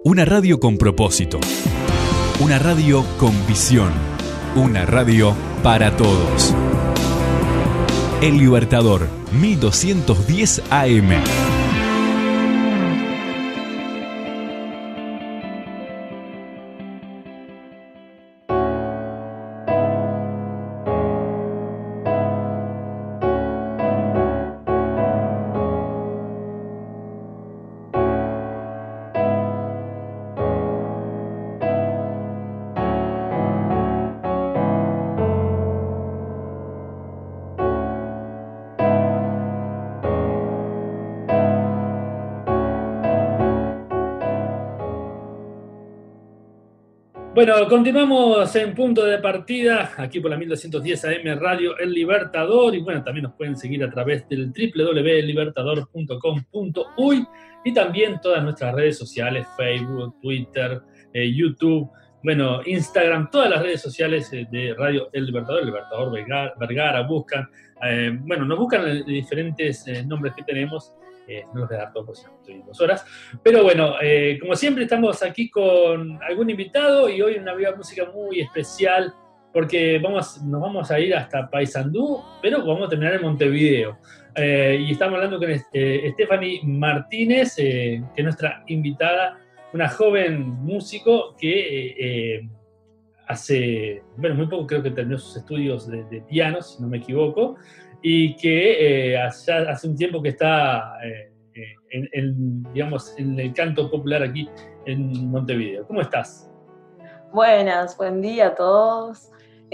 Una radio con propósito. Una radio con visión. Una radio para todos. El Libertador, 1210 AM. Bueno, continuamos en punto de partida, aquí por la 1210 AM Radio El Libertador, y bueno, también nos pueden seguir a través del www.ellibertador.com.uy y también todas nuestras redes sociales, Facebook, Twitter, YouTube, bueno, Instagram, todas las redes sociales de Radio El Libertador Vergara, buscan, bueno, nos buscan diferentes nombres que tenemos. No los voy a dar todos, porque estoy 2 horas. Pero bueno, como siempre estamos aquí con algún invitado y hoy una música muy especial porque nos vamos a ir hasta Paysandú, pero vamos a terminar en Montevideo. Y estamos hablando con Stephanie Martínez, que es nuestra invitada, una joven músico que hace, bueno, muy poco creo que terminó sus estudios de piano, si no me equivoco, y que hace un tiempo que está digamos, en el canto popular aquí en Montevideo. ¿Cómo estás? Buenas, buen día a todos.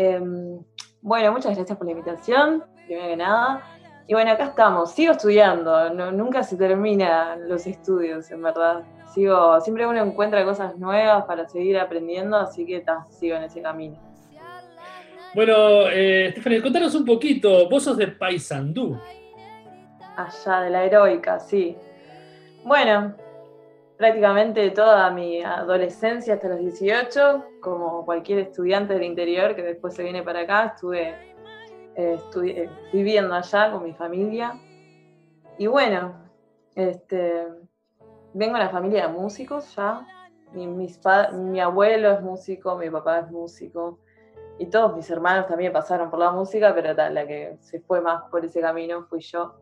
Bueno, muchas gracias por la invitación, primero que nada. Y bueno, acá estamos, sigo estudiando, nunca se terminan los estudios, en verdad. Siempre uno encuentra cosas nuevas para seguir aprendiendo, así que sigo en ese camino. Bueno, Stephanie, contanos un poquito, vos sos de Paysandú. Allá de la Heroica, sí. Bueno, prácticamente toda mi adolescencia hasta los 18, como cualquier estudiante del interior que después se viene para acá, estuve viviendo allá con mi familia. Y bueno, vengo de una familia de músicos ya. Mi abuelo es músico, mi papá es músico. Y todos mis hermanos también pasaron por la música, pero la que se fue más por ese camino fui yo.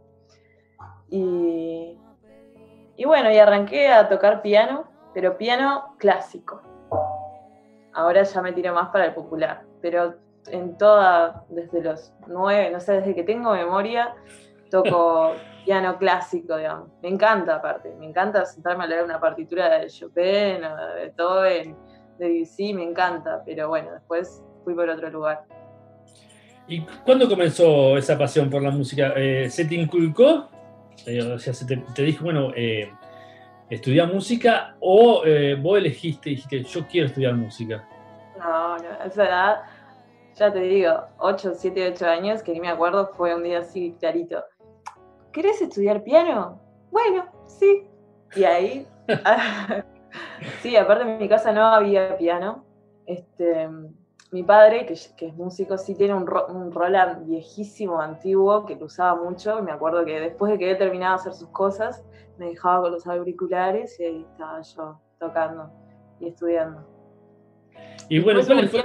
Y bueno, y arranqué a tocar piano, pero piano clásico. Ahora ya me tiro más para el popular, pero desde los 9, no sé, desde que tengo memoria, toco piano clásico, digamos. Me encanta, aparte, me encanta sentarme a leer una partitura de Chopin o de Beethoven, de Debussy, me encanta, pero bueno, después fui por otro lugar. ¿Y cuándo comenzó esa pasión por la música? ¿Se te inculcó? O sea, te dijo, bueno, estudiar música, o vos dijiste, yo quiero estudiar música? No, a esa edad, ya te digo, 7, 8 años, que ni me acuerdo, fue un día así clarito. ¿Querés estudiar piano? Bueno, sí. Y ahí, sí, aparte en mi casa no había piano. Mi padre, que es músico, sí tiene un Roland viejísimo, antiguo, que lo usaba mucho. Y me acuerdo que después de que él terminaba de hacer sus cosas, me dejaba con los auriculares y ahí estaba yo tocando y estudiando. Y bueno, ¿cuál fue?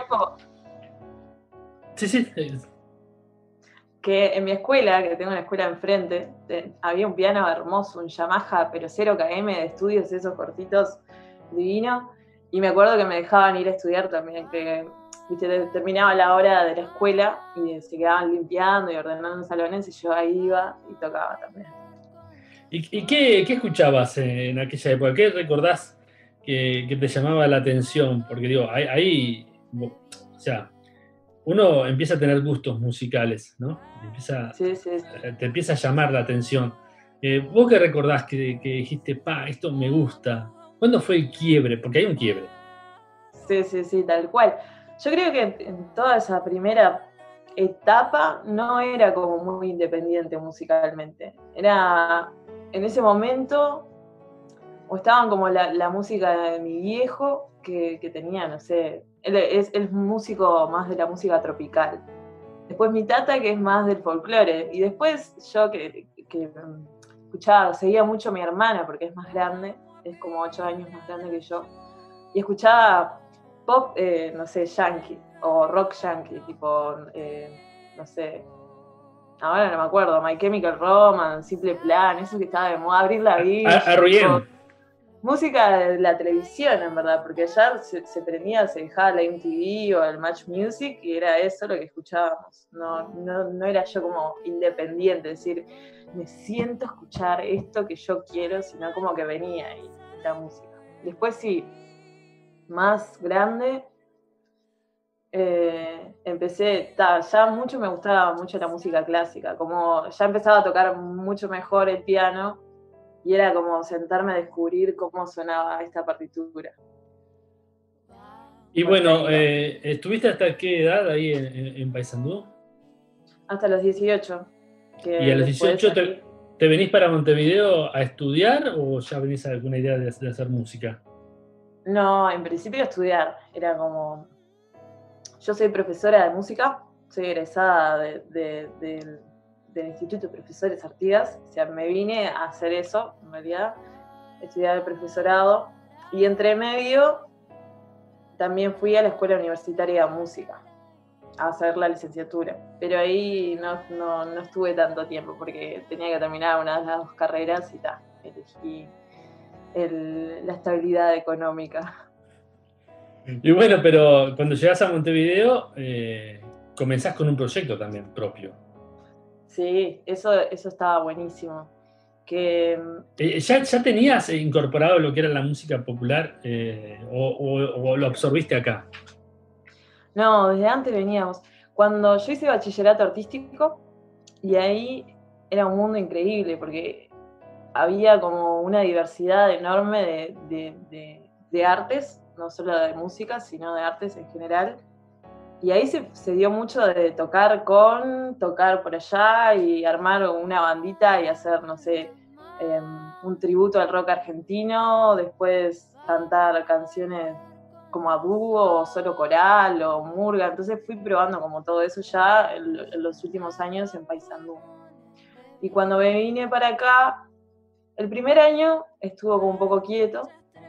Sí. Que en mi escuela, que tengo una escuela enfrente, había un piano hermoso, un Yamaha, pero 0 km de estudios, esos cortitos, divino. Y me acuerdo que me dejaban ir a estudiar también, que terminaba la hora de la escuela y se quedaban limpiando y ordenando salones y yo ahí iba y tocaba también. ¿Y qué escuchabas en aquella época? ¿Qué recordás que te llamaba la atención? Porque digo, ahí, o sea, uno empieza a tener gustos musicales, ¿no? Sí. Te empieza a llamar la atención. ¿Vos qué recordás que dijiste, esto me gusta? ¿Cuándo fue el quiebre? Porque hay un quiebre. Sí, tal cual. Yo creo que en toda esa primera etapa no era como muy independiente musicalmente. Era, en ese momento, o estaban como la música de mi viejo, que tenía, no sé, él es músico más de la música tropical. Después mi tata, que es más del folclore. Y después yo que escuchaba, seguía mucho a mi hermana, porque es más grande, es como 8 años más grande que yo, y escuchaba pop, no sé, yankee, o rock yankee, tipo, no sé, ahora no me acuerdo, My Chemical Romance, Simple Plan, eso que estaba de moda, Avril Lavigne. R.E.M. Música de la televisión, en verdad, porque allá se prendía, se dejaba la MTV o el Match Music y era eso lo que escuchábamos. No era yo como independiente, decir, me siento a escuchar esto que yo quiero, sino como que venía ahí la música. Después sí, más grande, empecé, ya mucho me gustaba mucho la música clásica, como ya empezaba a tocar mucho mejor el piano, y era como sentarme a descubrir cómo sonaba esta partitura. Y bueno, ¿estuviste hasta qué edad ahí en Paysandú? Hasta los 18. ¿Y a los 18 te venís para Montevideo a estudiar o ya venís a alguna idea de hacer música? No, en principio estudiar. Era como... Yo soy profesora de música, soy egresada del Instituto de Profesores Artigas, o sea, me vine a hacer eso, en realidad, estudiar el profesorado, y entre medio también fui a la Escuela Universitaria de Música a hacer la licenciatura, pero ahí no estuve tanto tiempo porque tenía que terminar una de las 2 carreras y elegí la estabilidad económica. Y bueno, pero cuando llegás a Montevideo, comenzás con un proyecto también propio. Sí, eso estaba buenísimo. ¿Ya tenías incorporado lo que era la música popular o lo absorbiste acá? No, desde antes veníamos. Cuando yo hice bachillerato artístico, y ahí era un mundo increíble, porque había como una diversidad enorme de artes, no solo de música, sino de artes en general. Y ahí se dio mucho de tocar por allá y armar una bandita y hacer, no sé, un tributo al rock argentino, después cantar canciones como a dúo o solo coral o murga. Entonces fui probando como todo eso ya en los últimos años en Paysandú. Y cuando me vine para acá, el primer año estuvo como un poco quieto,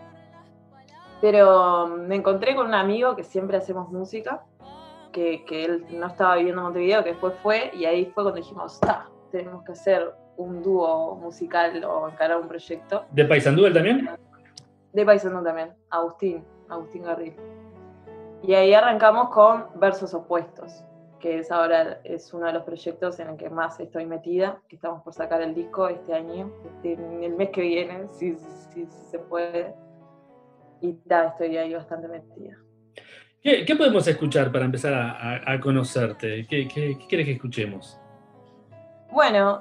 pero me encontré con un amigo que siempre hacemos música, que él no estaba viviendo en Montevideo, que después fue, y ahí fue cuando dijimos, tenemos que hacer un dúo musical o encarar un proyecto. ¿De Paysandú él también? De Paysandú también, Agustín Garril. Y ahí arrancamos con Versos Opuestos, que ahora es uno de los proyectos en el que más estoy metida, que estamos por sacar el disco este año, el mes que viene, si se puede. Y estoy ahí bastante metida. ¿Qué podemos escuchar para empezar a conocerte? ¿Qué quieres que escuchemos? Bueno,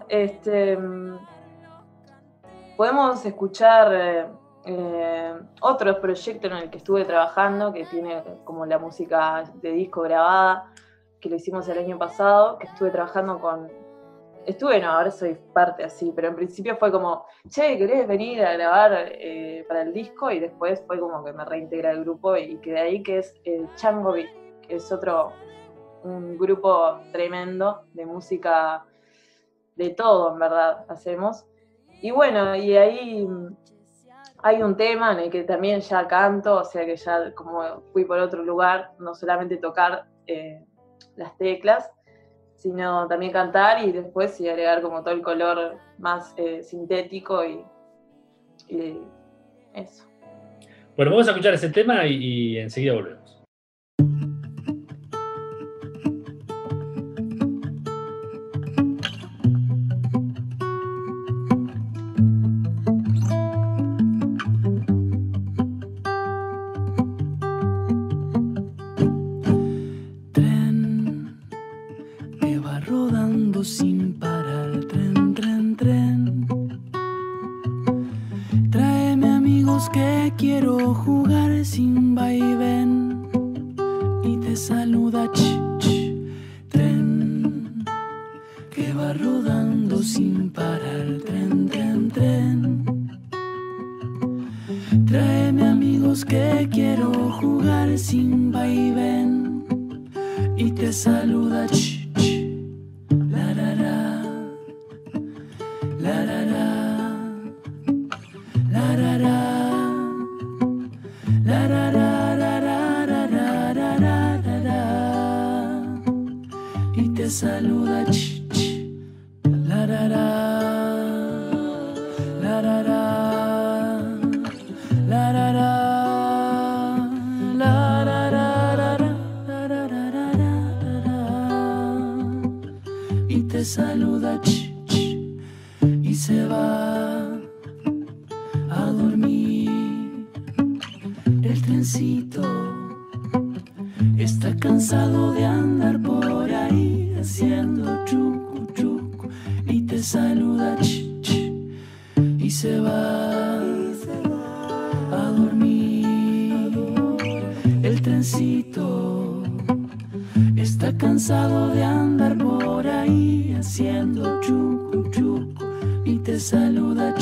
podemos escuchar otro proyecto en el que estuve trabajando, que tiene como la música de disco grabada, que lo hicimos el año pasado, que estuve trabajando ahora soy parte así, pero en principio fue como, che, ¿querés venir a grabar para el disco? Y después fue como que me reintegré al grupo y quedé ahí, que es Chango Beat, que es un grupo tremendo de música, de todo en verdad hacemos. Y bueno, y ahí hay un tema en el que también ya canto, o sea que ya como fui por otro lugar, no solamente tocar las teclas, sino también cantar y después agregar como todo el color más sintético y eso. Bueno, vamos a escuchar ese tema y enseguida volvemos. Sin parar, tren. Tráeme amigos que quiero jugar sin vaivén. Y te saluda tren que va rodando sin parar, tren. Tráeme amigos que quiero jugar sin vaivén. Y te saluda la te saluda y se va a dormir. El trencito está cansado de andar por ahí haciendo chucu chucu y te saluda y se va a dormir. El trencito está cansado de andar por ahí haciendo chucu chucu y te saluda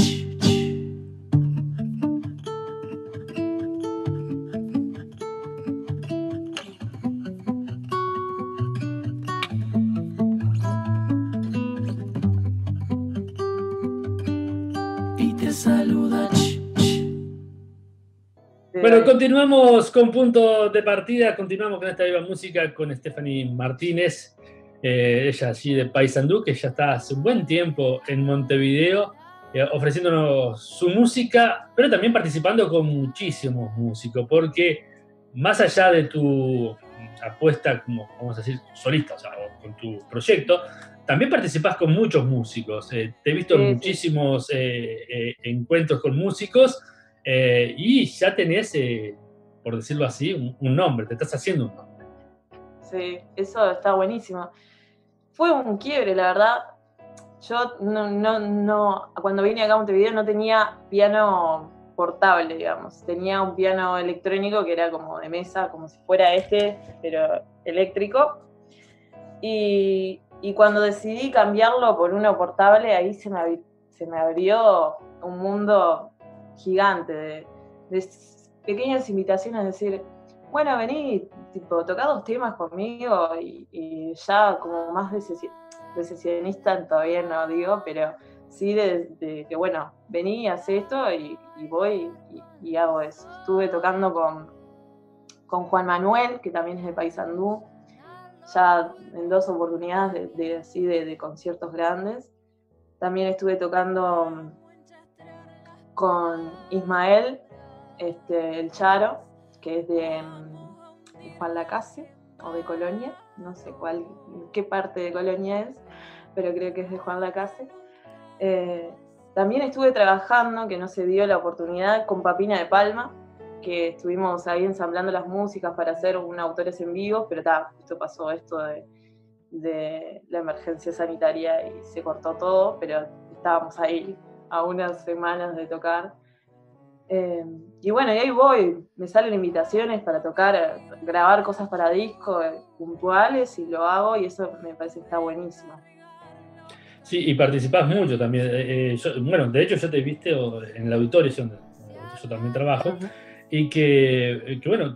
y te saluda. Bueno, continuamos con punto de partida, continuamos con esta viva música con Stephanie Martínez, ella allí de Paysandú, que ya está hace un buen tiempo en Montevideo, ofreciéndonos su música, pero también participando con muchísimos músicos, porque más allá de tu apuesta como, vamos a decir, solista, o sea, con tu proyecto, también participás con muchos músicos. Te he visto en muchísimos encuentros con músicos. Y ya tenés, por decirlo así, un nombre, te estás haciendo un nombre. Sí, eso está buenísimo. Fue un quiebre, la verdad. Yo cuando vine acá a Montevideo no tenía piano portable, digamos. Tenía un piano electrónico que era como de mesa, como si fuera este, pero eléctrico. Y cuando decidí cambiarlo por uno portable, ahí se me abrió un mundo gigante de pequeñas invitaciones, decir, bueno, vení, tipo, tocá 2 temas conmigo y ya como más de sesionista todavía no digo, pero sí de que, bueno, vení, hacé esto y voy y hago eso. Estuve tocando con Juan Manuel, que también es de Paysandú, ya en 2 oportunidades de conciertos grandes. También estuve tocando con Ismael, el Charo, que es de Juan Lacase, o de Colonia, no sé qué parte de Colonia es, pero creo que es de Juan Lacase. También estuve trabajando, que no se dio la oportunidad, con Papina de Palma, que estuvimos ahí ensamblando las músicas para hacer un autores en vivo, pero justo pasó esto de la emergencia sanitaria y se cortó todo, pero estábamos ahí a unas semanas de tocar. Y bueno, y ahí voy, me salen invitaciones para tocar, grabar cosas para discos puntuales y lo hago y eso me parece que está buenísimo. Sí, y participás mucho también. Bueno, de hecho yo te he visto en el auditorio donde yo también trabajo, y que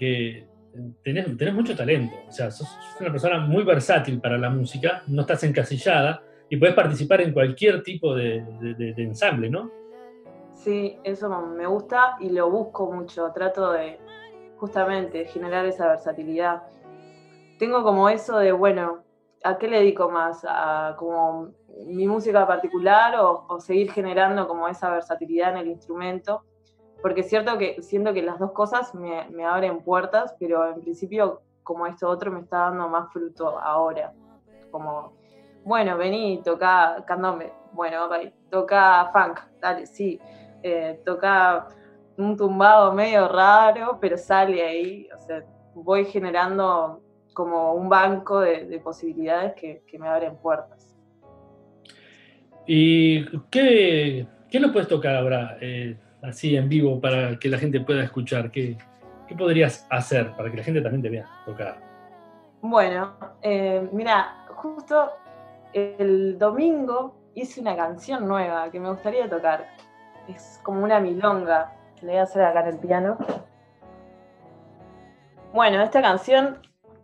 tenés mucho talento, o sea, sos una persona muy versátil para la música, no estás encasillada y podés participar en cualquier tipo de ensamble, ¿no? Sí, eso me gusta y lo busco mucho, trato de justamente generar esa versatilidad. Tengo como eso de, bueno, ¿a qué le dedico más? ¿A como mi música particular o seguir generando como esa versatilidad en el instrumento? Porque es cierto que siento que las 2 cosas me abren puertas, pero en principio como esto otro me está dando más fruto ahora. Como, bueno, vení, toca candombe, bueno, ok, toca funk, dale, sí. Toca un tumbado medio raro, pero sale ahí, o sea, voy generando como un banco de posibilidades que me abren puertas. ¿Y qué nos puedes tocar ahora, así en vivo, para que la gente pueda escuchar? ¿Qué podrías hacer para que la gente también te vea tocar? Bueno, mira, justo el domingo hice una canción nueva que me gustaría tocar. Es como una milonga que le voy a hacer acá en el piano. Bueno, esta canción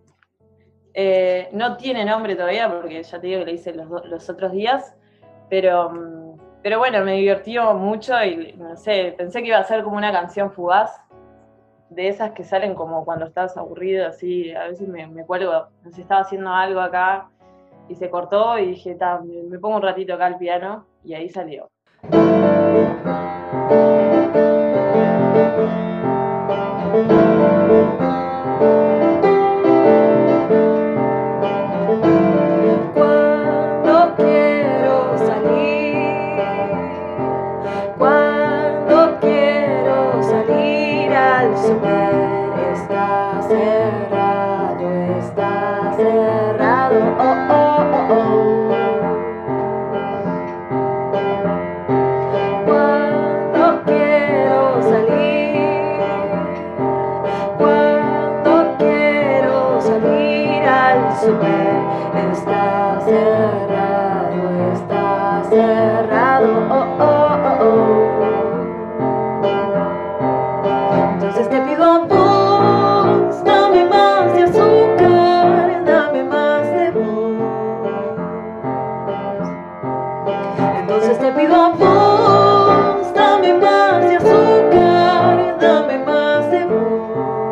no tiene nombre todavía porque ya te digo que la hice los otros días, pero bueno, me divirtió mucho y no sé, pensé que iba a ser como una canción fugaz, de esas que salen como cuando estás aburrido, así, a veces me cuelgo, no sé, estaba haciendo algo acá y se cortó y dije, me pongo un ratito acá al piano y ahí salió. Cuando cerrado. Entonces te pido a vos, dame más de azúcar, dame más de vos. Entonces te pido a vos, dame más de azúcar, dame más de vos.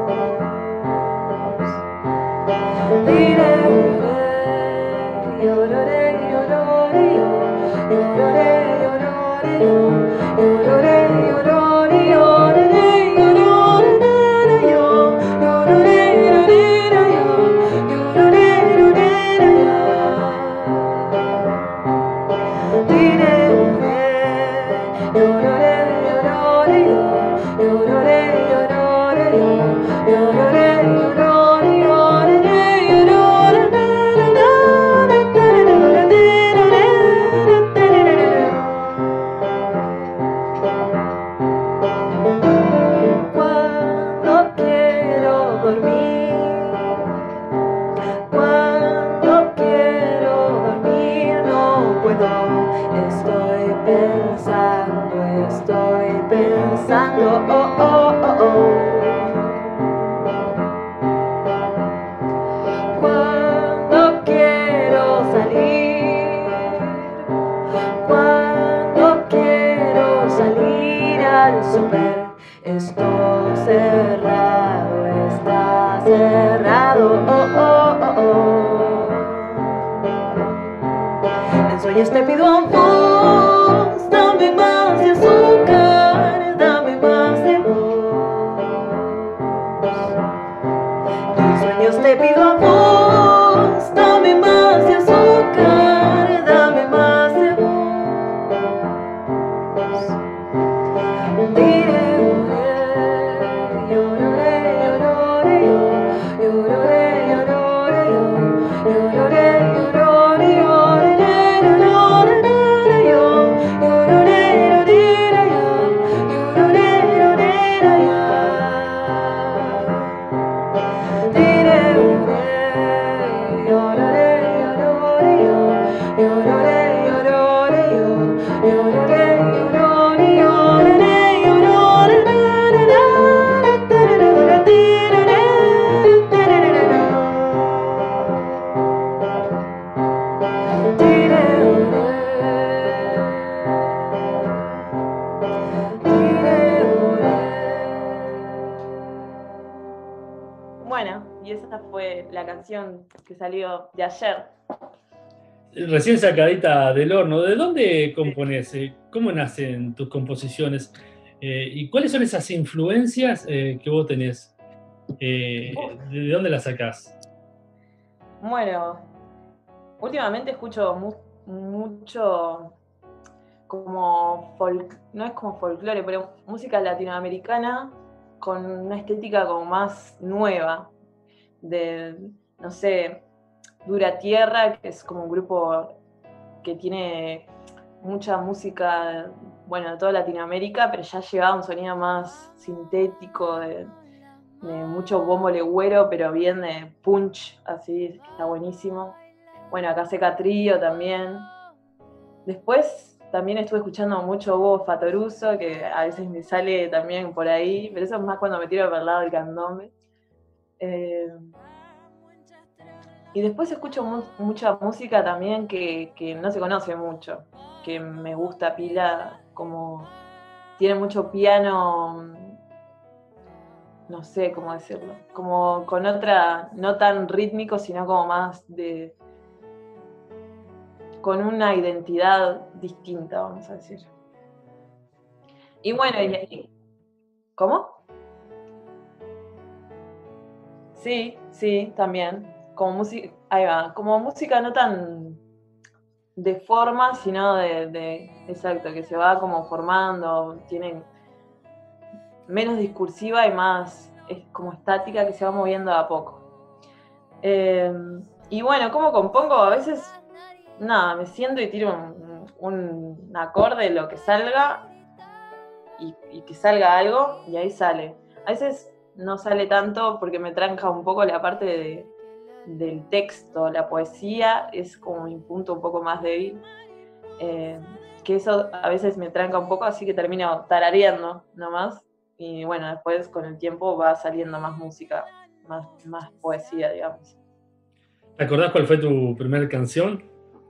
Diré, lloraré, lloraré, lloraré, lloraré, lloraré, lloraré, cuando quiero dormir, cuando quiero dormir no puedo, estoy pensando, oh, oh, oh, oh. Cuando quiero salir, cuando quiero salir al súper, esto cerrado, está cerrado, oh, oh, oh, oh. En sueños te pido a vos, dame más de azúcar, dame más de vos. En sueños te pido a vos, dame más de azúcar, dame más de vos. Diré, lloraré, lloraré, lloraré, lloraré, lloraré, lloraré, Bueno, y esa fue la canción que salió de ayer. Recién sacadita del horno. ¿De dónde compones? ¿Cómo nacen tus composiciones? ¿Y cuáles son esas influencias que vos tenés? ¿De dónde las sacás? Bueno, últimamente escucho mucho como no es como folclore, pero música latinoamericana con una estética como más nueva, de, no sé, Dura Tierra, que es como un grupo que tiene mucha música, bueno, de toda Latinoamérica, pero ya llevaba un sonido más sintético, de mucho bombo legüero, pero bien de punch, así, que está buenísimo. Bueno, acá Seca Trío también. Después también estuve escuchando mucho Bobo Fatoruso, que a veces me sale también por ahí, pero eso es más cuando me tiro por el lado del candombe. Y después escucho mucha música también que no se conoce mucho, que me gusta pila, como tiene mucho piano, no sé cómo decirlo, como con otra, no tan rítmico, sino como más con una identidad distinta, vamos a decir. Y bueno, ¿cómo? Sí, también. Como música, ahí va, como música no tan de forma, sino exacto, que se va como formando, tiene menos discursiva y más es como estática, que se va moviendo a poco. Y bueno, ¿cómo compongo? A veces, nada, me siento y tiro un acorde, lo que salga, y que salga algo, y ahí sale. A veces no sale tanto porque me tranca un poco la parte del texto, la poesía es como mi punto un poco más débil. que eso a veces me tranca un poco, así que termino tarareando nomás. Y bueno, después con el tiempo va saliendo más música, más poesía, digamos. ¿Te acordás cuál fue tu primera canción?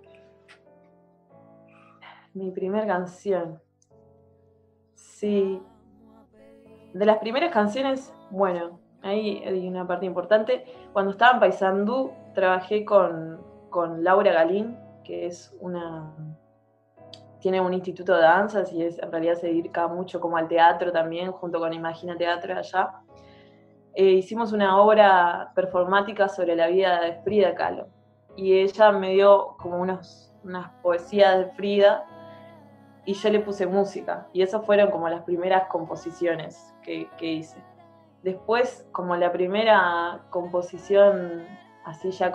Mi primera canción. Sí. De las primeras canciones, bueno, ahí hay una parte importante. Cuando estaba en Paysandú, trabajé con Laura Galín, que es tiene un instituto de danzas y en realidad se dedica mucho como al teatro también, junto con Imagina Teatro allá. Hicimos una obra performática sobre la vida de Frida Kahlo. Y ella me dio como unas poesías de Frida y yo le puse música. Y esas fueron como las primeras composiciones que hice. Después, como la primera composición así ya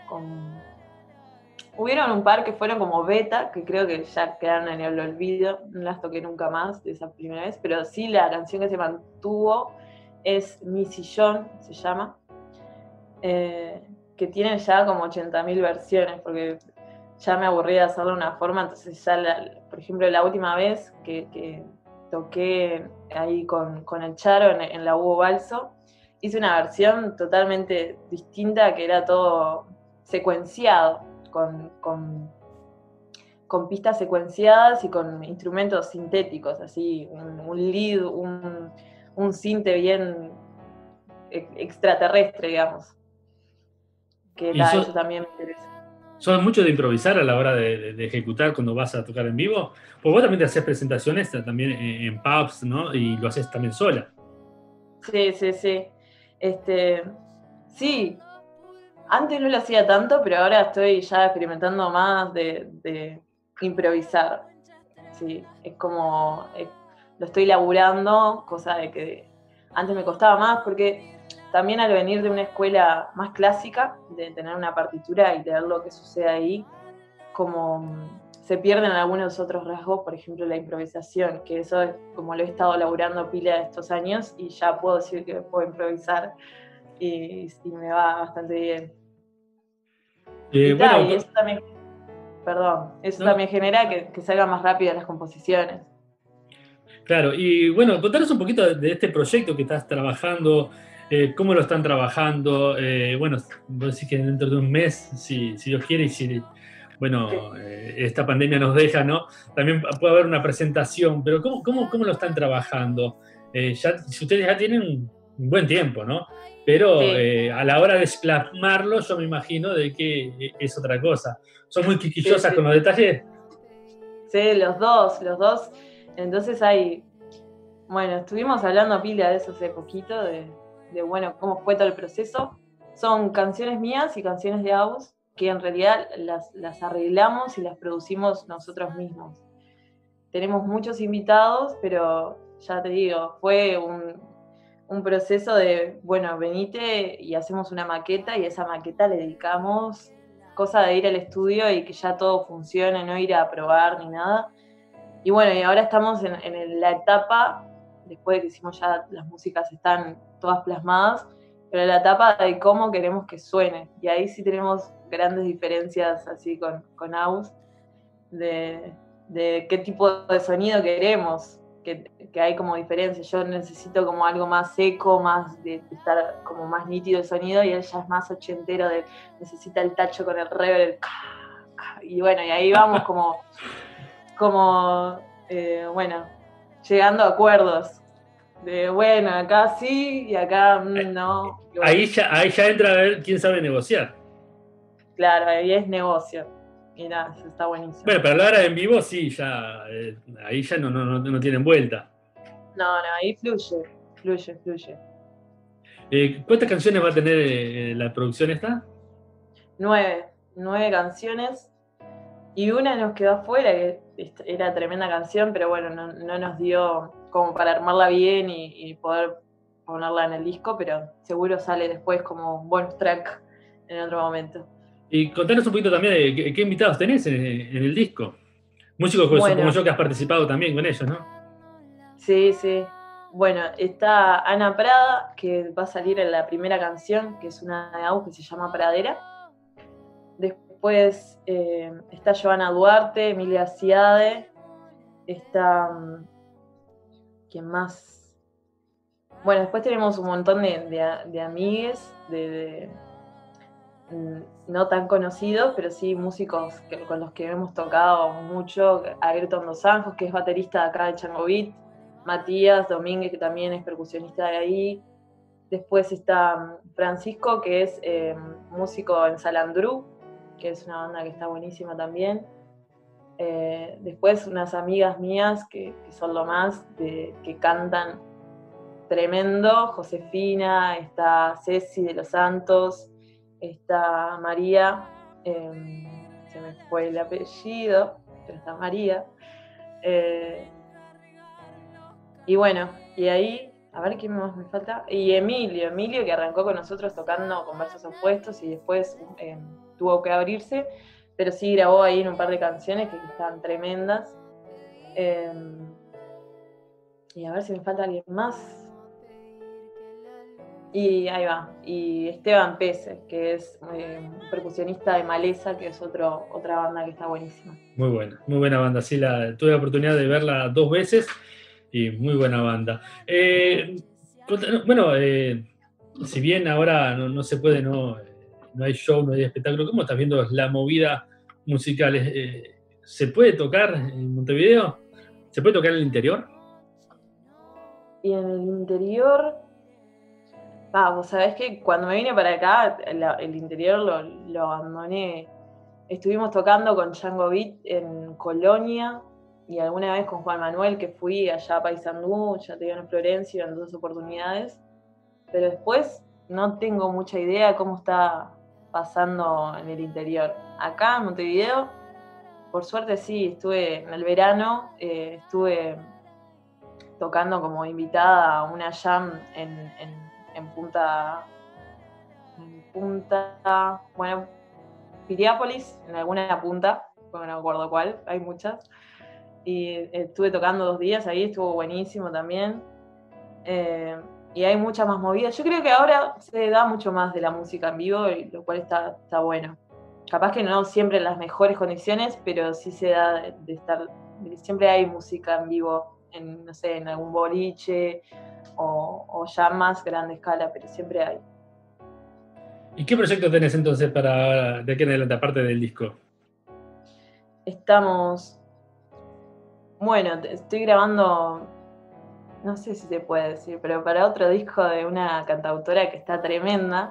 hubieron un par que fueron como beta, que creo que ya quedaron en el olvido, no las toqué nunca más de esa primera vez, pero sí la canción que se mantuvo es Mi Sillón, se llama, que tiene ya como 80.000 versiones, porque ya me aburrí de hacerlo de una forma, entonces ya, por ejemplo, la última vez que toqué ahí con el Charo en la Hugo Balso, hice una versión totalmente distinta, que era todo secuenciado, con pistas secuenciadas y con instrumentos sintéticos, así, un lead, un sinte bien extraterrestre, digamos. Que eso también me interesa. ¿Sos mucho de improvisar a la hora de ejecutar cuando vas a tocar en vivo? Pues vos también te haces presentaciones también en pubs, ¿no? Y lo haces también sola. Sí. Sí, antes no lo hacía tanto, pero ahora estoy ya experimentando más de improvisar. Sí, es como, lo estoy laburando, cosa de que antes me costaba más, porque también al venir de una escuela más clásica, de tener una partitura y leer lo que sucede ahí, como se pierden algunos otros rasgos, por ejemplo la improvisación, que eso es como lo he estado laburando pila estos años y ya puedo decir que puedo improvisar y me va bastante bien. Y eso también, también genera que salgan más rápidas las composiciones. Claro, y bueno, contanos un poquito de este proyecto que estás trabajando, cómo lo están trabajando. Bueno, vos decís que dentro de un mes, si Dios quiere, y si esta pandemia nos deja, ¿no? También puede haber una presentación, pero ¿cómo lo están trabajando? Si ustedes ya tienen un buen tiempo, ¿no? Pero sí. A la hora de plasmarlo, yo me imagino de que es otra cosa. ¿Son muy quisquillosas con los detalles? Sí, los dos. Entonces estuvimos hablando pila de eso hace poquito, de cómo fue todo el proceso. Son canciones mías y canciones de Aus, que en realidad las arreglamos y las producimos nosotros mismos. Tenemos muchos invitados, pero ya te digo, fue un proceso de, venite y hacemos una maqueta, y esa maqueta le dedicamos cosa de ir al estudio y que ya todo funcione, no ir a probar ni nada. Y y ahora estamos en la etapa, después de que hicimos ya las músicas están todas plasmadas, pero la etapa de cómo queremos que suene. Y ahí sí tenemos grandes diferencias así con Aus, de qué tipo de sonido queremos, que hay como diferencias. Yo necesito como algo más seco, más de estar como más nítido el sonido, y él ya es más ochentero, necesita el tacho con el reverb, y y ahí vamos llegando a acuerdos de acá sí y acá no. Ahí ya entra a ver quién sabe negociar. Claro, ahí es negocio. Y nada, eso está buenísimo. Bueno, pero a la hora de en vivo sí, ya ahí ya no tienen vuelta. No, ahí fluye. ¿Cuántas canciones va a tener la producción esta? 9 canciones. Y una nos quedó afuera, que era tremenda canción, pero no nos dio como para armarla bien y poder ponerla en el disco, pero seguro sale después como bonus track en otro momento. Y contanos un poquito también de qué invitados tenés en el disco. Músicos como yo que has participado también con ellos, ¿no? Sí. Bueno, está Ana Prada, que va a salir en la primera canción, que es una de Aus que se llama Pradera. Después está Joana Duarte, Emilia Ciade, Está, ¿quién más? Bueno, después tenemos un montón de amigues, no tan conocidos, pero sí músicos con los que hemos tocado mucho. Ayrton Dos Anjos, que es baterista de acá de Chango Beat. Matías Domínguez, que también es percusionista de ahí. Después está Francisco, que es músico en Salandrú, que es una banda que está buenísima también. Después unas amigas mías que son lo más, que cantan tremendo. Josefina, está Ceci de los Santos, está María, se me fue el apellido, pero está María. Y bueno, y ahí, a ver qué más me falta. Y Emilio que arrancó con nosotros tocando con Versos Opuestos y después tuvo que abrirse, pero sí grabó ahí en un par de canciones que están tremendas. Y a ver si me falta alguien más. Y ahí va. Y Esteban Pese, que es un percusionista de Maleza, que es otra banda que está buenísima. Muy buena banda. Sí, tuve la oportunidad de verla 2 veces y muy buena banda. Bueno, si bien ahora no se puede, no hay show, no hay espectáculo, ¿cómo estás viendo la movida musical? ¿Se puede tocar en Montevideo? ¿Se puede tocar en el interior? Y en el interior, vos sabés que cuando me vine para acá, el interior lo abandoné. Estuvimos tocando con Chango Beat en Colonia y alguna vez con Juan Manuel, que fui allá a Paysandú, ya te digo, en Florencia, en 2 oportunidades. Pero después no tengo mucha idea de cómo está pasando en el interior. Acá en Montevideo, por suerte sí, estuve en el verano, estuve tocando como invitada a una jam en Punta, bueno, Piriápolis, en alguna punta, porque no me acuerdo cuál, hay muchas. Y estuve tocando 2 días ahí, estuvo buenísimo también. Y hay muchas más movidas. Yo creo que ahora se da mucho más de la música en vivo, lo cual está bueno. Capaz que no siempre en las mejores condiciones, pero sí se da de siempre hay música en vivo, no sé, en algún boliche o ya más grande escala, pero siempre hay. ¿Y qué proyecto tenés entonces para de aquí en adelante, aparte del disco? Estamos... Bueno, estoy grabando, no sé si se puede decir, pero para otro disco de una cantautora que está tremenda.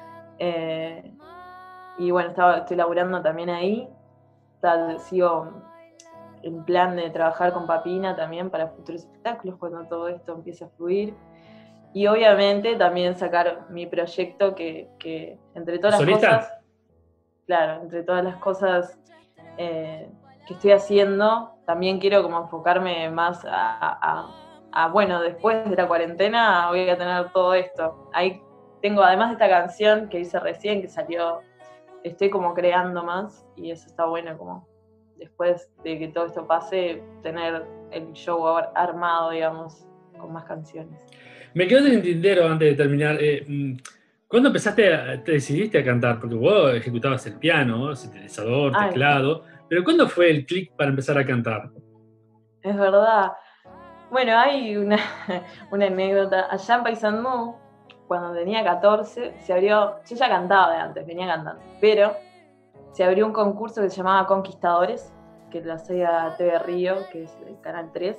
Y bueno, estoy laburando también ahí. Sigo en plan de trabajar con Papina también para futuros espectáculos cuando todo esto empiece a fluir. Y obviamente también sacar mi proyecto que entre todas las cosas... Claro, entre todas las cosas que estoy haciendo, también quiero como enfocarme más bueno, después de la cuarentena voy a tener todo esto. Ahí tengo, además de esta canción que hice recién, que salió, estoy como creando más y eso está bueno, como después de que todo esto pase, tener el show armado, digamos, con más canciones. Me quedo en el tintero antes de terminar. ¿Cuándo te decidiste a cantar? Porque vos ejecutabas el piano, sintetizador, teclado, pero ¿cuándo fue el clic para empezar a cantar? Es verdad. Bueno, hay una anécdota. Allá en Paysandú, cuando tenía 14, se abrió, yo ya cantaba de antes, venía cantando, pero se abrió un concurso que se llamaba Conquistadores, que lo hacía TV Río, que es el Canal 3.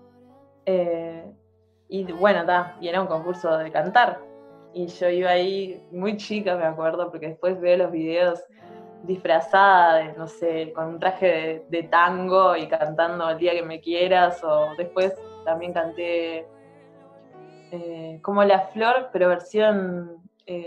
Y bueno, y era un concurso de cantar. Y yo iba ahí muy chica, me acuerdo, porque después veo los videos disfrazada de, no sé, con un traje de tango y cantando El día que me quieras, o después también canté como La Flor, pero versión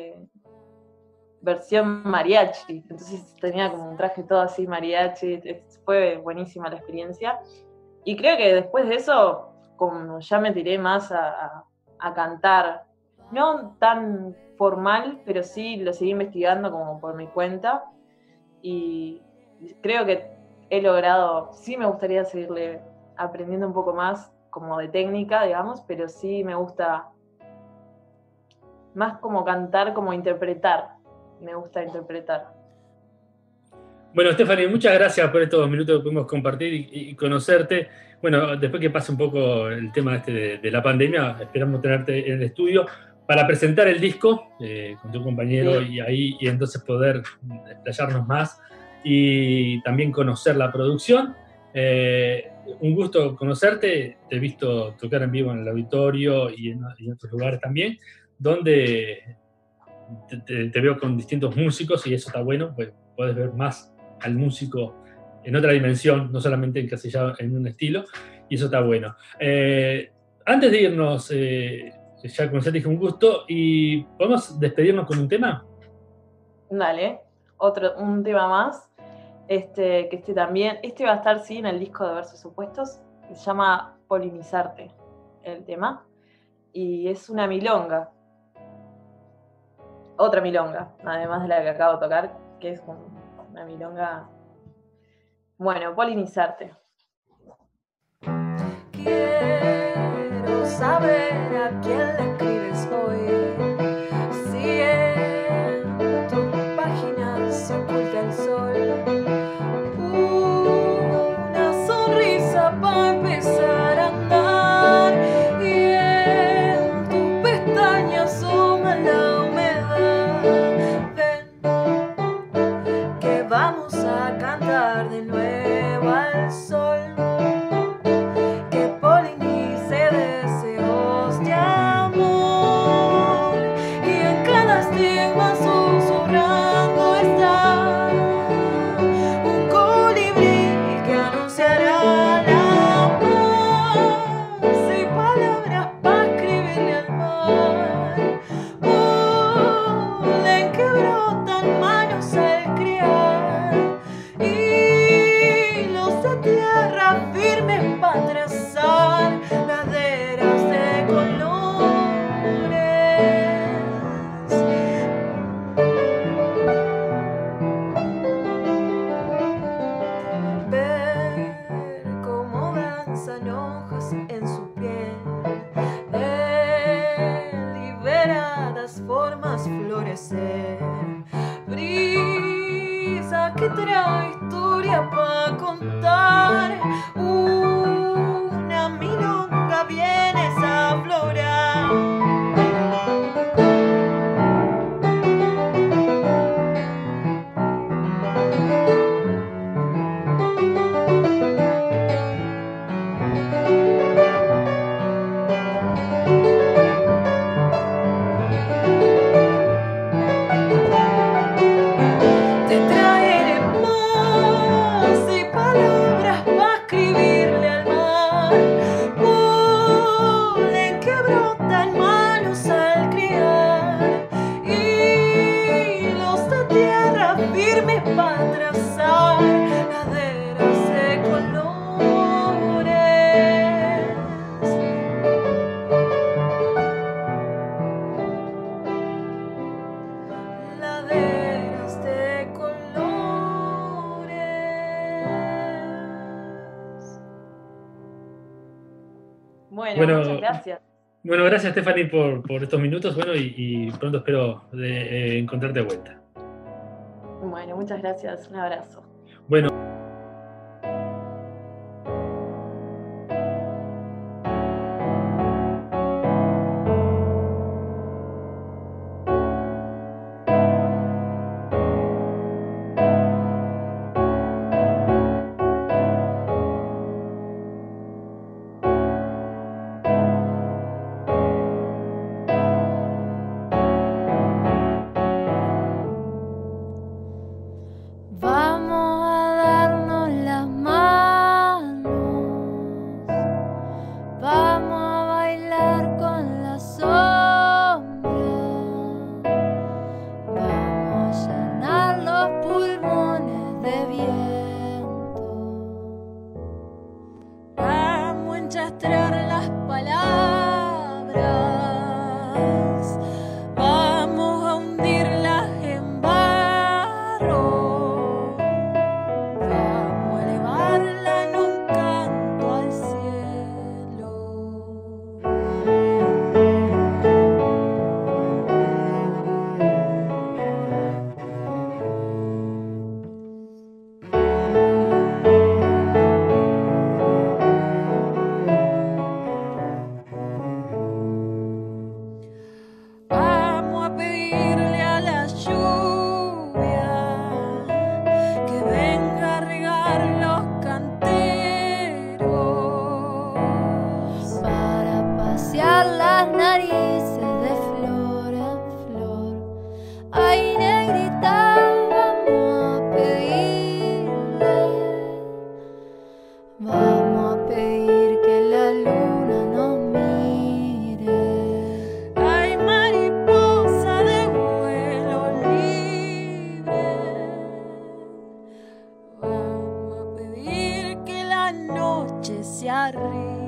mariachi. Entonces tenía como un traje todo así mariachi. Fue buenísima la experiencia. Y creo que después de eso, como ya me tiré más a cantar, no tan formal, pero sí lo seguí investigando como por mi cuenta. Y creo que he logrado, sí me gustaría seguirle aprendiendo un poco más como de técnica, digamos, pero sí me gusta más como cantar, como interpretar. Me gusta interpretar. Bueno, Stephanie, muchas gracias por estos minutos que pudimos compartir y conocerte. Bueno, después que pase un poco el tema de la pandemia, esperamos tenerte en el estudio para presentar el disco con tu compañero Sí. y entonces poder explayarnos más y también conocer la producción. Un gusto conocerte, te he visto tocar en vivo en el auditorio y en otros lugares también, donde te veo con distintos músicos y eso está bueno, pues puedes ver más al músico en otra dimensión, no solamente encasillado en un estilo, y eso está bueno. Antes de irnos, ya como ya te dije, un gusto, y ¿podemos despedirnos con un tema? Dale, un tema más. Que también, va a estar sí en el disco de Versos Opuestos, que se llama Polinizarte, el tema, y es una milonga, otra milonga, además de la que acabo de tocar, que es una milonga. Bueno, Polinizarte. Quiero saber a quién le escribes hoy, si en tus páginas se oculta el sol. Una sonrisa para empezar a andar, y en tus pestañas asoma la humedad. Ven, que vamos a cantar de nuevo al sol, que polinice deseos de amor, y en cada estigma susurrando está un colibrí que anunciará la paz, y palabras para escribirle al mar, polen que brotan manos al criar, y los de tierra firmes para trazar laderas de colores. Ver cómo danzan hojas en su piel, liberadas formas florecer, brisa que trae historia para contar, una milonga vienes a aflorar. Te traeré más y palabras para escribirle al mar, polen que brota en manos al criar, y los de tierra firmes para trazar laderas de colores. Laderas de colores. Bueno, muchas gracias. Bueno, gracias Stephanie por estos minutos, bueno, y pronto espero encontrarte de vuelta. Bueno, muchas gracias. Un abrazo. Bueno. Vamos a darnos las manos, vamos a bailar con la sombra, vamos a llenar los pulmones de viento, vamos a enchastrar las palabras, vamos a hundirlas en barro, vamos a elevarla en un canto al cielo. Vamos a pedir que la luna nos mire. Ay, mariposa de vuelo libre. Vamos a pedir que la noche se arrime.